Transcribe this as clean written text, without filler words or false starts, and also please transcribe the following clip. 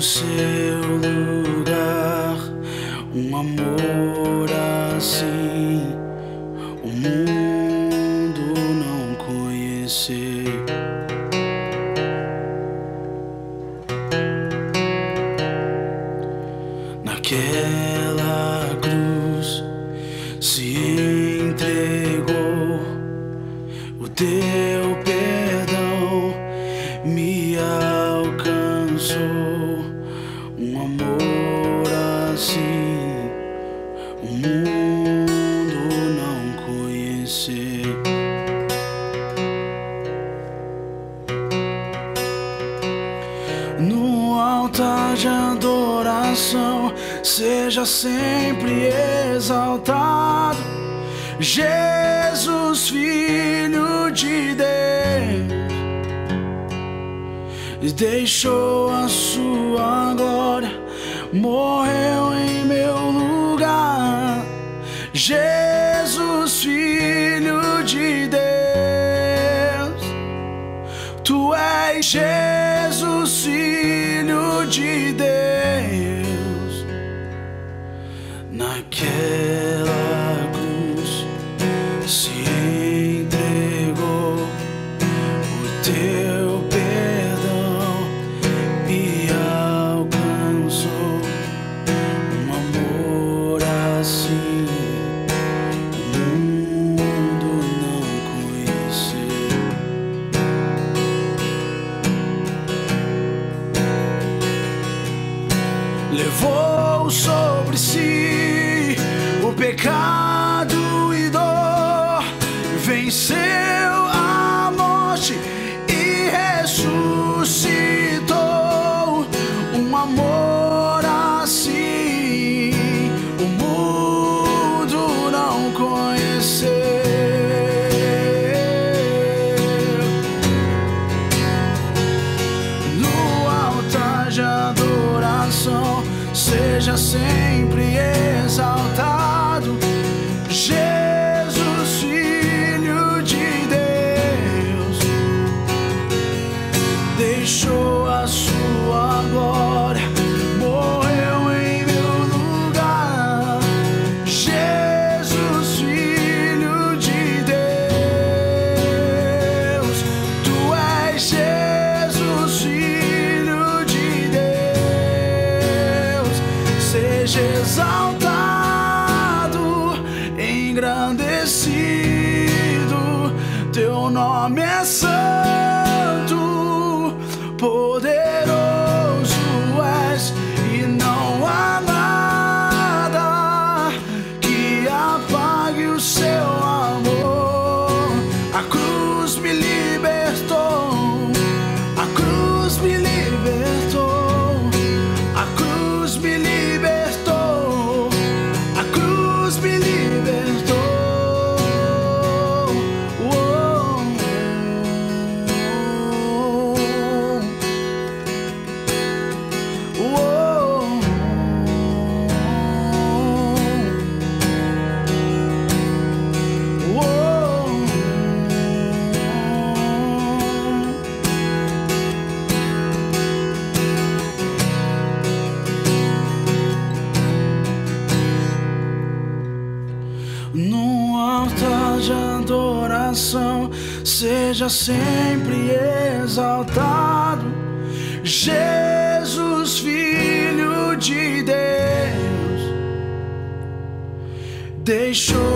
seu lugar, um amor assim o mundo não conheceu. Naquela cruz se entregou, o teu perdão me alcançou, um amor assim o mundo não conheceu. No altar de adoração seja sempre exaltado, Jesus, Filho de Deus, deixou a sua glória, morreu em meu lugar. Jesus, Filho de Deus, tu és Jesus, Filho de Deus. Naquela cruz se entregou, o teu perdão me alcançou, um amor assim o mundo não conheceu. Levou sobre si o pecado e dor, venceu a morte e ressuscitou, um amor assim o mundo não conheceu. No altar de adoração seja sempre exaltado, Jesus, Filho de Deus, deixou a sua glória, morreu em meu lugar. Jesus, Filho de Deus, tu és Jesus, Filho de Deus, seja exaltado, engrandecido, teu nome é santo, poderoso és, e não há nada que apague o seu amor. A cruz me libertou, a cruz me libertou, a cruz me libertou, a cruz me libertou. No altar de adoração seja sempre exaltado, Jesus, Filho de Deus, deixou